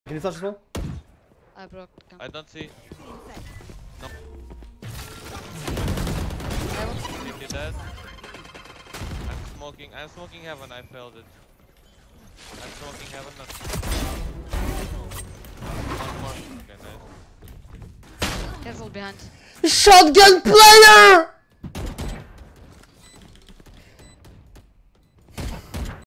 Can you flash as well? I broke. I don't see. No. CT dead. I'm smoking heaven, I failed it. I'm smoking heaven. One more. Okay, nice. Careful behind. Shotgun player!